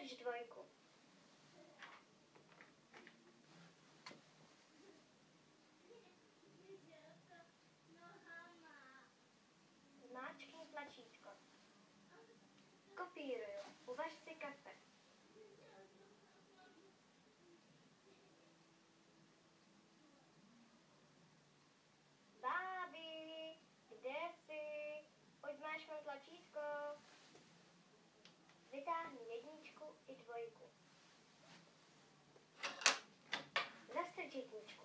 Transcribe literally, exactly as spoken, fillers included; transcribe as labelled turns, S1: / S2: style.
S1: Nač dvojku. Zmáčkni tlačítko. Kopíruju. Uvař si kafe. Bábi, kde jsi? Pojď zmáčknout tlačítko. Vytáhni jedničku i dvojku. Zastrč jedničku.